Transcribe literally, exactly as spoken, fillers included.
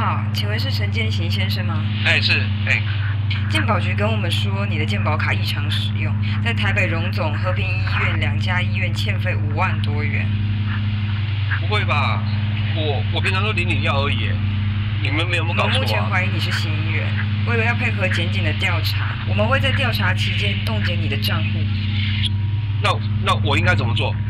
好，请问是陈建行先生吗？ 哎，是，哎。 健保局跟我们说，你的健保卡异常使用，在台北荣总、和平医院两家医院欠费五万多元。 不会吧？我我平常都领领药而已，你们没有没有搞错啊？ 我们目前怀疑你是行医员，为了要配合检警的调查，我们会在调查期间冻结你的账户。 那那我应该怎么做？